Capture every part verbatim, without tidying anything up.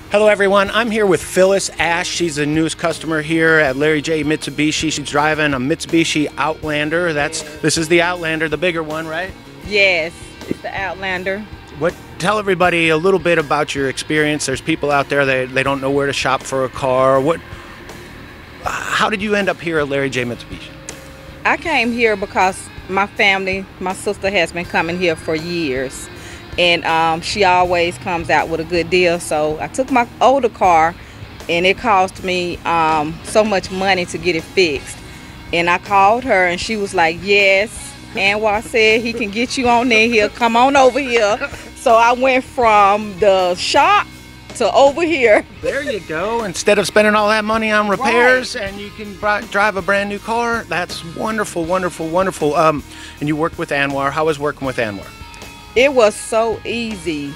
Hello everyone, I'm here with Phyllis Ash. She's the newest customer here at Larry J Mitsubishi. She's driving a Mitsubishi Outlander. That's This is the Outlander, the bigger one, right? Yes, it's the Outlander. What? Tell everybody a little bit about your experience. There's people out there that they don't know where to shop for a car. What? How did you end up here at Larry J Mitsubishi? I came here because my family, my sister has been coming here for years. And um, she always comes out with a good deal. So I took my older car, and it cost me um, so much money to get it fixed. And I called her, and she was like, yes. Anwar said he can get you on there here. Come on over here. So I went from the shop to over here. There you go. Instead of spending all that money on repairs, right. And you can drive a brand new car. That's wonderful, wonderful, wonderful. Um, and you worked with Anwar. How was working with Anwar? It was so easy.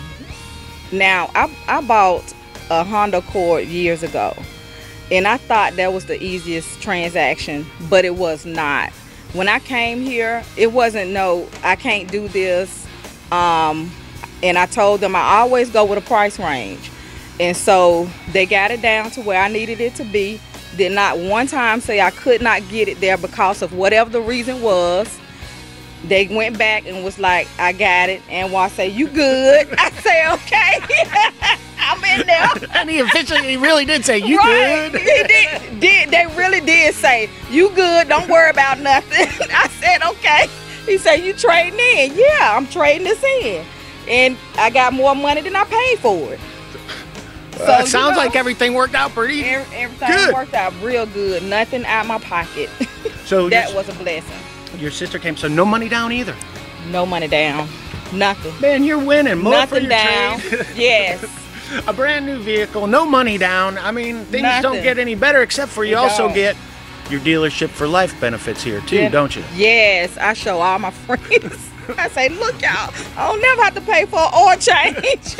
Now, I, I bought a Honda Accord years ago, and I thought that was the easiest transaction, but it was not. When I came here, it wasn't no, I can't do this. Um, and I told them I always go with a price range. And so they got it down to where I needed it to be. Did not one time say I could not get it there because of whatever the reason was. They went back and was like, I got it. And Anwar say, you good? I say, okay. I'm in there. And he officially, he really did say, you right. good? He did, did. They really did say, you good, don't worry about nothing. I said, okay. He said, you trading in? Yeah, I'm trading this in. And I got more money than I paid for it. So, uh, it sounds you know, like everything worked out pretty every, everything good. worked out real good. Nothing out my pocket. So that was a blessing. Your sister came, so no money down either? No money down. Nothing. Man, you're winning. More Nothing for your down. trade. Yes. A brand new vehicle, no money down. I mean, things Nothing. don't get any better, except for you It also don't. get your dealership for life benefits here too, Yeah. don't you? Yes, I show all my friends. I say, look y'all, I don't never have to pay for an oil change.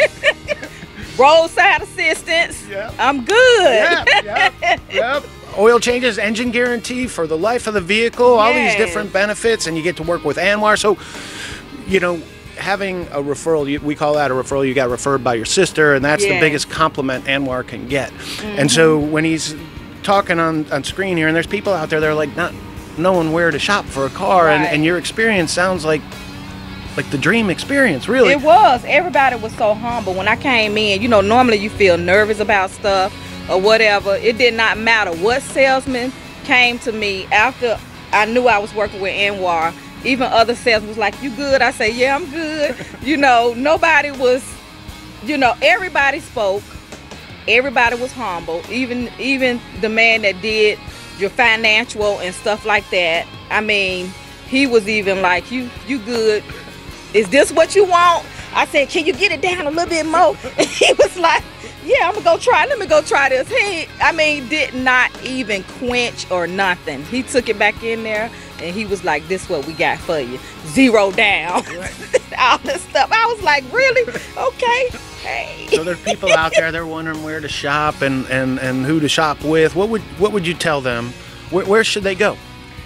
Roadside assistance. Yep. I'm good. Yep, yep, yep. Oil changes, engine guarantee for the life of the vehicle, all these Yes. different benefits, and you get to work with Anwar. So, you know, having a referral, you, we call that a referral, you got referred by your sister, and that's Yeah. the biggest compliment Anwar can get. Mm-hmm. And so when he's talking on, on screen here, and there's people out there that are like not knowing where to shop for a car, Right. and, and your experience sounds like like the dream experience, really. It was. Everybody was so humble. When I came in, you know, normally you feel nervous about stuff or whatever. It did not matter what salesman came to me after I knew I was working with Anwar. Even other salesmen was like, you good? I say, yeah, I'm good. You know, nobody was, you know, everybody spoke. Everybody was humble. Even even the man that did your financial and stuff like that. I mean, he was even like, you, you good? Is this what you want? I said, can you get it down a little bit more? And he was like, yeah, I'm gonna go try. Let me go try this. He, I mean, did not even quench or nothing. He took it back in there, and he was like, this what we got for you. Zero down. All this stuff. I was like, really? Okay. Hey. So there's people out there, they're wondering where to shop and, and, and who to shop with. What would what would you tell them? Where, where should they go?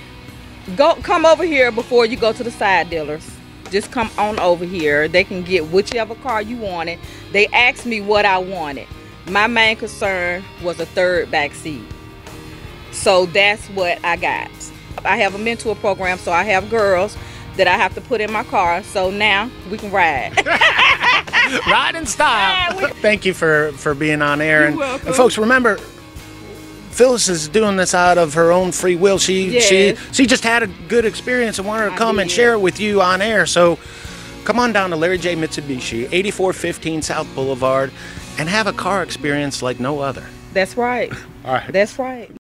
Go, come over here before you go to the side dealers. Just come on over here. They can get whichever car you wanted. They asked me what I wanted. My main concern was a third back seat. So that's what I got. I have a mentor program, so I have girls that I have to put in my car. So now we can ride. Ride in style. Yeah, we- Thank you for, for being on air. You're and, welcome. and folks, remember, Phyllis is doing this out of her own free will. She Yes. she she just had a good experience and wanted to I come and did. share it with you on air. So come on down to Larry J Mitsubishi, eighty-four fifteen South Boulevard, and have a car experience like no other. That's right. All right. That's right.